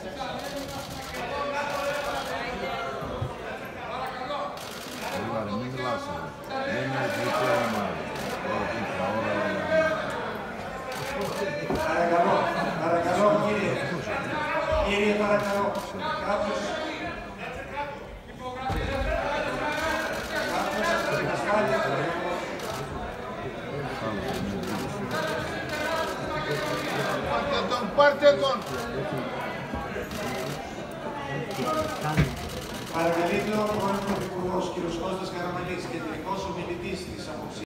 Μην μιλάς, δεν είναι δίπλα ομάδα. Παρακαλώ, παρακαλώ κύριε. Κύριε παρακαλώ, κάποιος από την ασφάλεια. Πάρτε τον! Παρακαλείται ο πρώην Πρωθυπουργός κ. Κώστας Καραμανλής, κεντρικός ομιλητής της απόψης.